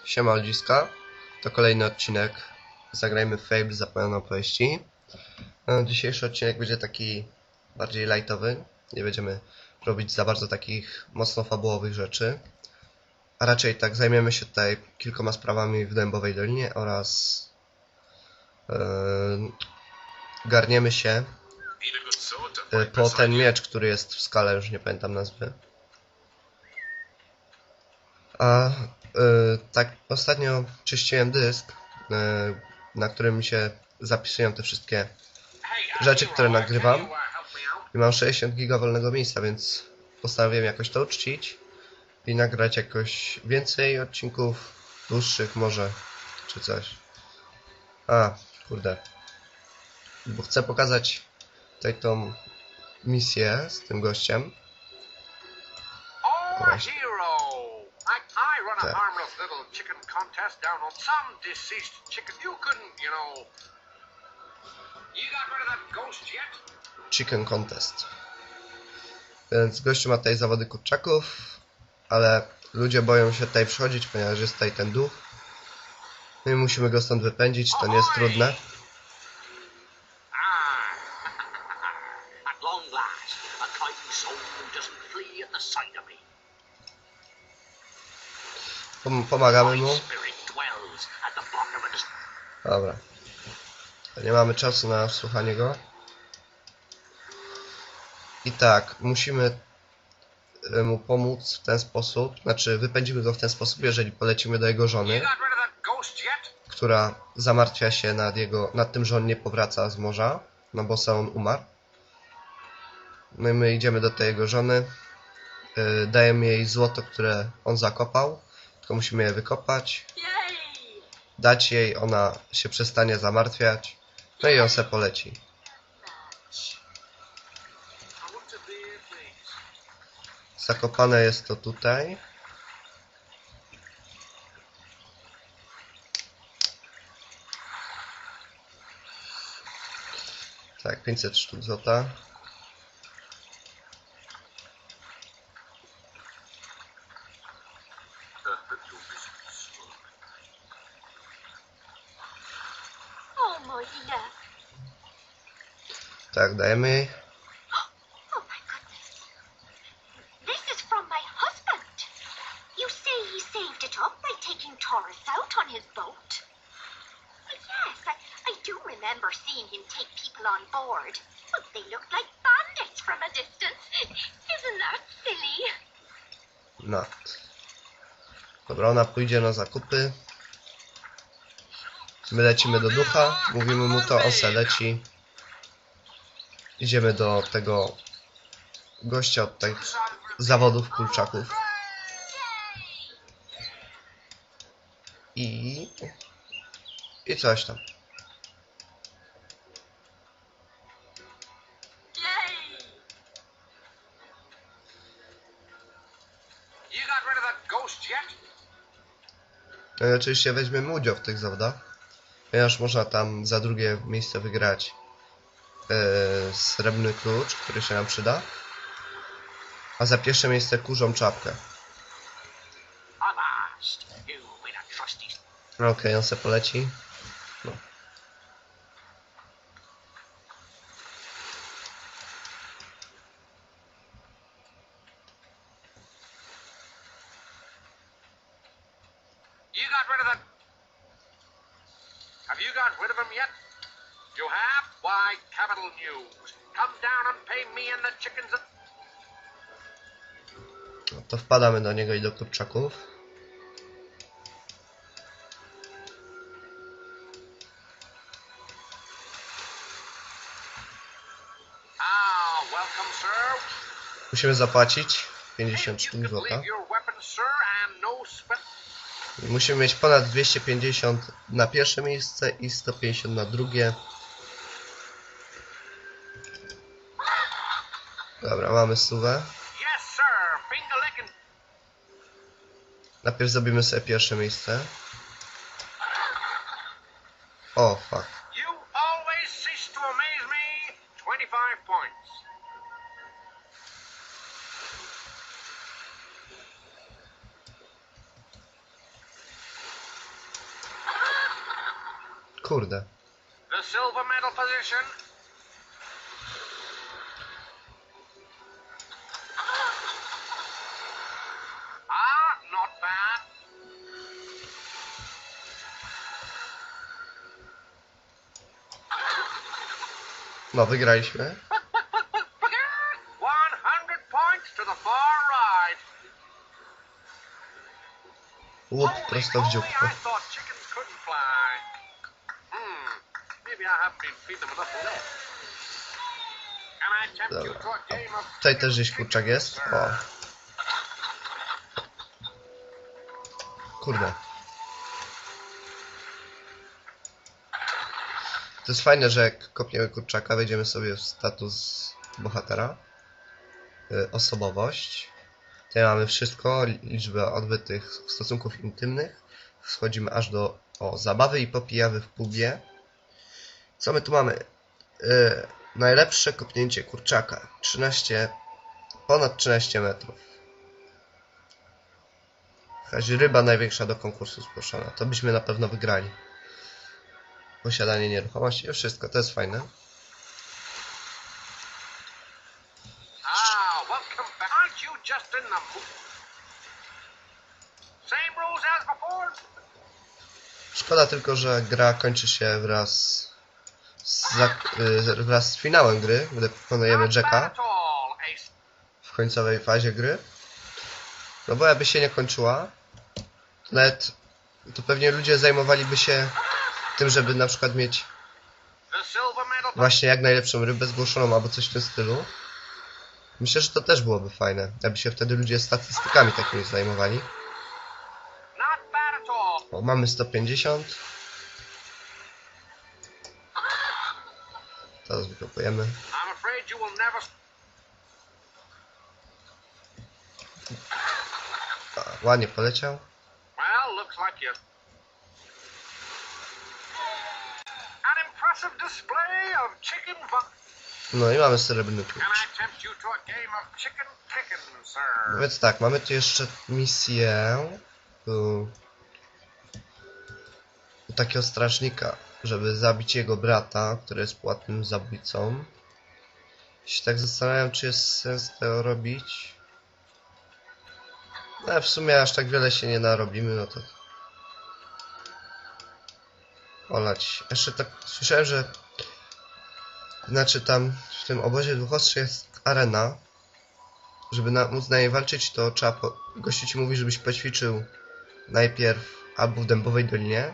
Siema ludziska, to kolejny odcinek Zagrajmy w Fable Zapomniane opowieści. Dzisiejszy odcinek będzie taki bardziej lightowy. Nie będziemy robić za bardzo takich mocno fabułowych rzeczy. A raczej tak zajmiemy się tutaj kilkoma sprawami w Dębowej Dolinie oraz garniemy się po ten miecz, który jest w skale, już nie pamiętam nazwy. A tak ostatnio czyściłem dysk, na którym mi się zapisują te wszystkie rzeczy, które nagrywam. I mam 60 giga wolnego miejsca, więc postanowiłem jakoś to uczcić i nagrać jakoś więcej odcinków, dłuższych może, czy coś. A, kurde. Bo chcę pokazać tutaj tą misję z tym gościem. Właśnie. A harmless little chicken contest down on some deceased chicken. You couldn't, you know. You got rid of that ghost yet? Chicken contest. Więc gościu ma tutaj zawody kurczaków, ale ludzie boją się tutaj przychodzić, ponieważ jest tutaj ten duch. No i musimy go stąd wypędzić, to nie jest trudne. At long last, a kind soul doesn't flee at the sight of me. Pomagamy mu. Spirit dwells at the bottom of the... Dobra. Nie mamy czasu na słuchanie go. I tak, musimy mu pomóc w ten sposób. Znaczy, wypędzimy go w ten sposób, jeżeli polecimy do jego żony, która zamartwia się nad tym, że on nie powraca z morza, no bo sam on umarł. No i my idziemy do tej jego żony, dajemy jej złoto, które on zakopał, tylko musimy je wykopać, dać jej, ona się przestanie zamartwiać, no i on se poleci. Zakopane jest to tutaj. Tak, 500 sztuk złota. Tak, dajemy jej. Oh my goodness. This is from my husband. You say he saved it up by taking Taurus out on his boat? Yes, I do remember seeing him take people on board. But they looked like bandits from a distance. Isn't that silly? No. Dobra, ona pójdzie na zakupy. My lecimy do ducha, mówimy mu to, on se leci. Idziemy do tego gościa od tych zawodów kurczaków. I coś tam. No i oczywiście weźmiemy udział w tych zawodach, ponieważ można tam za drugie miejsce wygrać srebrny klucz, który się nam przyda, a za pierwsze miejsce kurzą czapkę. Okej, on se poleci. No. Have you got rid of him yet? You have? Why, capital news. Come down and pay me and the chickens. No to wpadamy do niego i do kurczaków. Welcome, sir. Musimy zapłacić 50 sztuk złota. I musimy mieć ponad 250 na pierwsze miejsce i 150 na drugie. Dobra, mamy stówę. Najpierw zrobimy sobie pierwsze miejsce. O, fuck. You always cease to amaze me. 25 points. Kurde. The silver medal position. Not bad. No, wygraliśmy. 100 points to the far right. Łup prosto w dziób. I thought chickens couldn't fly. Maybe I haven't been feeding them enough milk. Can I tempt you to a game of... Tutaj też gdzieś kurczak jest. O. Kurde. To jest fajne, że jak kopniemy kurczaka, wejdziemy sobie w status bohatera. Osobowość. Tutaj mamy wszystko, liczbę odbytych stosunków intymnych. Schodzimy aż do zabawy i popijamy w pubie. Co my tu mamy? Najlepsze kopnięcie kurczaka. Ponad 13 metrów. Jakaś ryba największa do konkursu zgłoszona. To byśmy na pewno wygrali. Posiadanie nieruchomości i wszystko. To jest fajne. Welcome back. Aren't you just in the mood? Same rules as before? Szkoda tylko, że gra kończy się wraz z finałem gry, gdy pokonujemy Jacka w końcowej fazie gry. No bo jakby się nie kończyła, to pewnie ludzie zajmowaliby się tym, żeby na przykład mieć właśnie jak najlepszą rybę zgłoszoną albo coś w tym stylu. Myślę, że to też byłoby fajne, jakby się wtedy ludzie statystykami takimi zajmowali. O, mamy 150. Teraz wykopujemy. Ładnie poleciał. No i mamy srebrny klucz. No więc tak, mamy tu jeszcze misję u takiego strażnika, żeby zabić jego brata, który jest płatnym zabójcą. Się tak zastanawiam, czy jest sens to robić. No w sumie aż tak wiele się nie narobimy, no to olać. Jeszcze tak słyszałem, że znaczy tam w tym obozie Dwuchostrzy jest arena. Żeby móc na niej walczyć, to trzeba gościu ci mówi, żebyś poćwiczył najpierw albo w Dębowej Dolinie,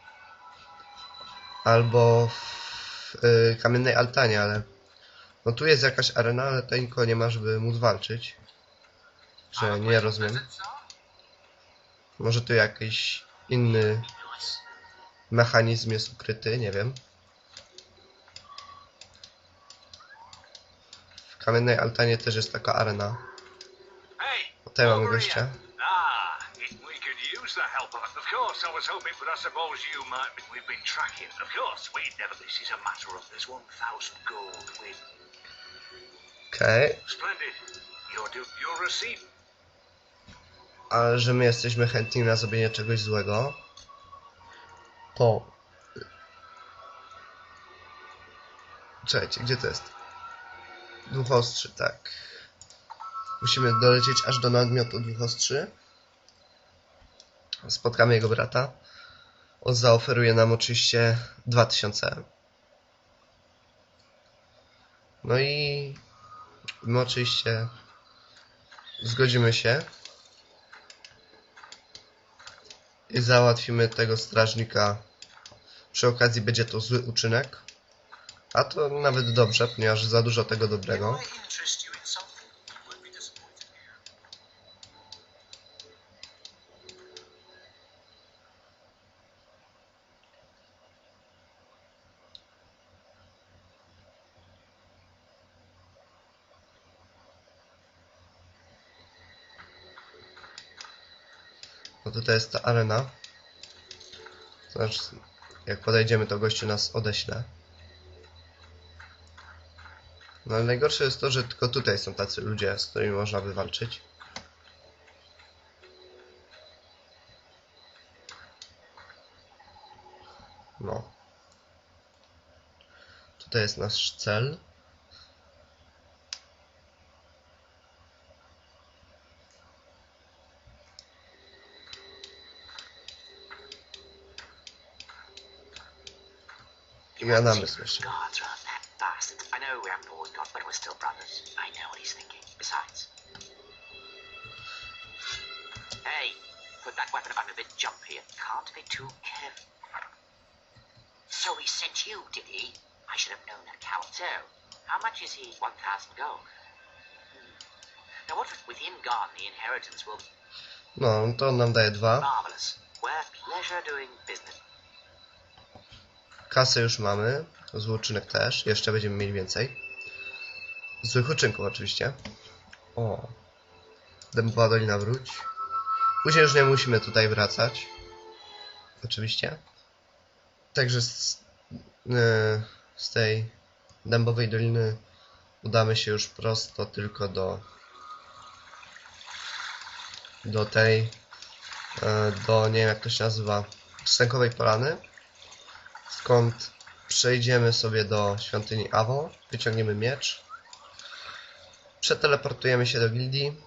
albo w Kamiennej Altanie, ale no tu jest jakaś arena, ale tutaj nikogo nie ma, żeby móc walczyć. Że nie rozumiem. Może tu jakiś inny mechanizm jest ukryty, nie wiem. W Kamiennej Altanie też jest taka arena. Tutaj mamy gościa. Okej. Ale że my jesteśmy chętni na zrobienie czegoś złego, to... Czekajcie, gdzie to jest? Dwuchostrzy, tak. Musimy dolecieć aż do namiotu Dwuchostrzy. Spotkamy jego brata. On zaoferuje nam oczywiście 2000. No i my oczywiście zgodzimy się i załatwimy tego strażnika. Przy okazji będzie to zły uczynek, a to nawet dobrze, ponieważ za dużo tego dobrego. No tutaj jest ta arena. Znaczy, jak podejdziemy, to gościu nas odeśle. No ale najgorsze jest to, że tylko tutaj są tacy ludzie, z którymi można by walczyć. No. Tutaj jest nasz cel. Gadamy słyszę. Guards aren't that bastards. I know we haven't always got, but we're still brothers. I know what he's thinking. Besides. Hey, put that weapon up a bit jumpy. It can't be too careful. So he sent you, did he? I should have known that coward. So, how much is he? 1,000 gold. Now what with him gone, the inheritance will be No, to on nam daje 2. marvelous. Where pleasure doing business. Kasę już mamy. Zły uczynek też. Jeszcze będziemy mieli więcej. Złych uczynków oczywiście. O. Dębowa Dolina wróć. Później już nie musimy tutaj wracać. Oczywiście. Także z tej Dębowej Doliny udamy się już prosto tylko do tej nie wiem jak to się nazywa, Stękowej Polany, skąd przejdziemy sobie do świątyni Avon, wyciągniemy miecz, przeteleportujemy się do gildii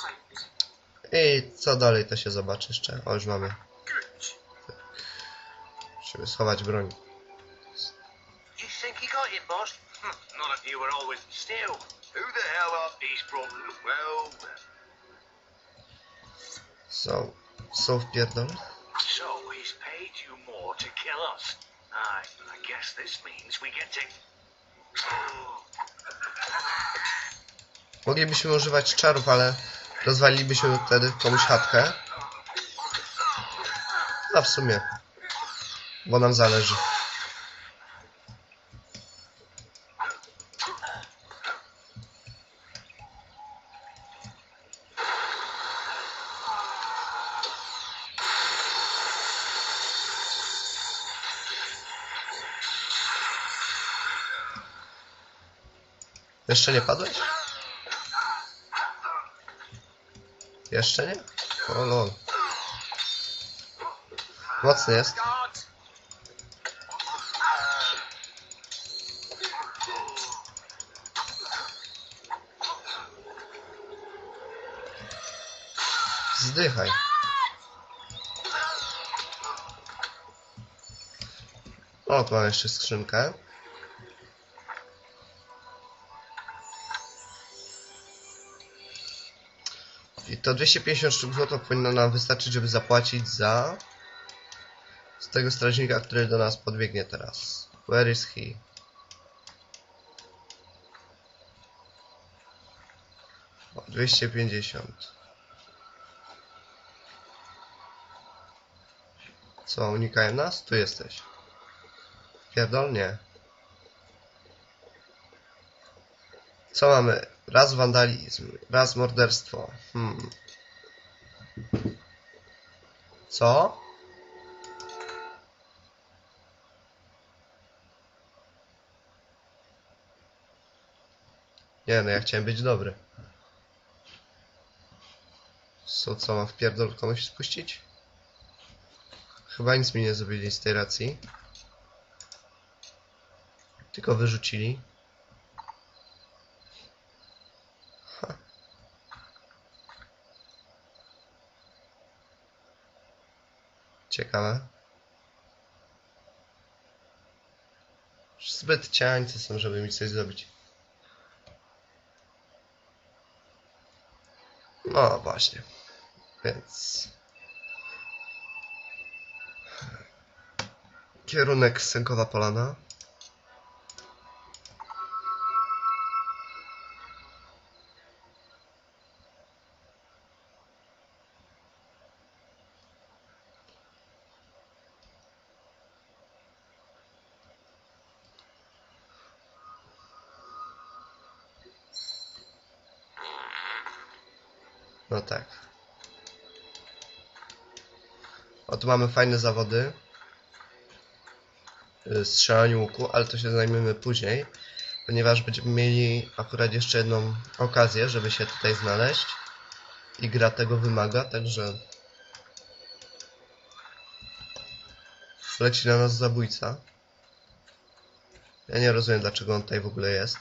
i co dalej to się zobaczy jeszcze. O, już mamy. Musimy schować broń. You think he got him, boss? Not if you were always still. Who the hell are these problems? Well, Są wpierdol. so he's paid you more to kill us. I guess this means we get to... Moglibyśmy używać czarów, ale rozwalilibyśmy wtedy komuś chatkę. No w sumie. Bo nam zależy. Jeszcze nie padłeś? Jeszcze nie? O lol. Mocny jest. Guards! Zdychaj. O, tu mam jeszcze skrzynkę. I to 250 sztuk złota powinno nam wystarczyć, żeby zapłacić za tego strażnika, który do nas podbiegnie teraz. Where is he? O, 250. Co, unikają nas? Tu jesteś. Pierdol? Nie. Co mamy? Raz wandalizm, raz morderstwo. Co? Nie no, ja chciałem być dobry. Co, mam w pierdol komuś spuścić? Chyba nic mi nie zrobili z tej racji. Tylko wyrzucili. Ciekawe. Zbyt ciańcy są, żeby mi coś zrobić. No właśnie. Więc... Kierunek Stękowa Polana. No tak. O, tu mamy fajne zawody. Strzelaniu łuku, ale to się zajmiemy później. Ponieważ będziemy mieli akurat jeszcze jedną okazję, żeby się tutaj znaleźć. I gra tego wymaga, także... Leci na nas zabójca. Ja nie rozumiem, dlaczego on tutaj w ogóle jest.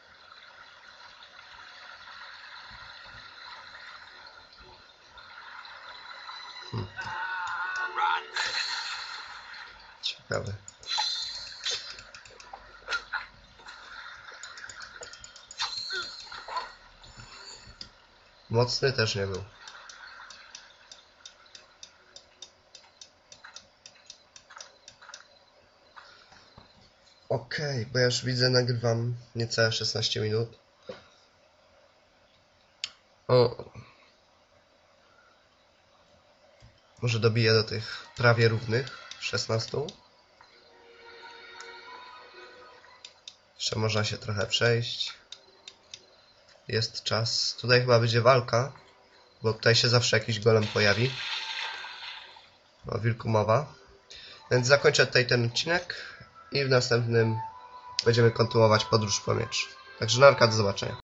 Ciekawe. Mocny też nie był. Okej, bo ja już widzę, nagrywam niecałe 16 minut. O. Może dobiję do tych prawie równych 16. Jeszcze można się trochę przejść. Jest czas. Tutaj chyba będzie walka, bo tutaj się zawsze jakiś golem pojawi. O wilku mowa. Więc zakończę tutaj ten odcinek i w następnym będziemy kontynuować podróż po miecz. Także narka, do zobaczenia.